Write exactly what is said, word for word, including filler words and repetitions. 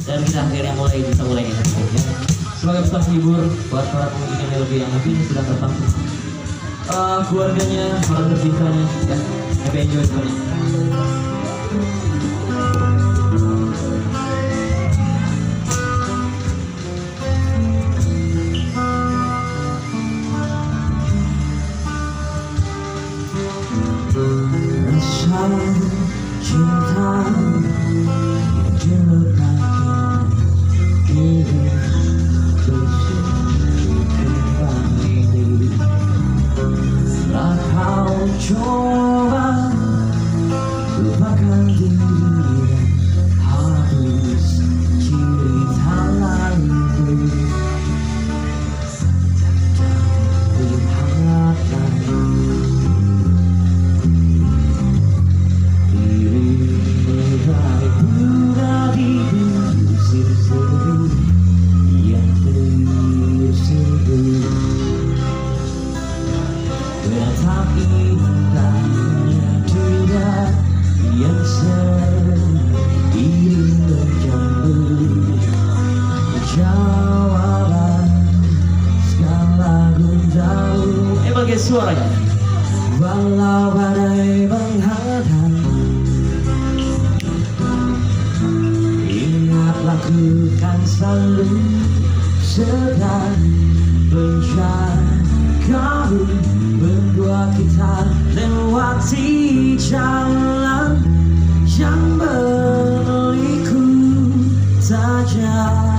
dan kita akhirnya mulai bisa mulai ya. Sebagai pesan hibur buat para pengunjung yang lebih yang mungkin sudah datang, uh, keluarganya, para terbintanya, ya, happy enjoy semuanya. Rasa cinta yang diletakkan diri bersih kembali. Setelah kau coba lupakan diri dan habis cerita lalu, jangan hangat lagi. Menatap indahnya dunia yang seiring menjambu jawaban segala gundamu. Eh bagian suaranya. Walau badai menghadang, ingatlah ku kan selalu sedang menjagamu. Berdua kita lewati jalan yang berliku saja.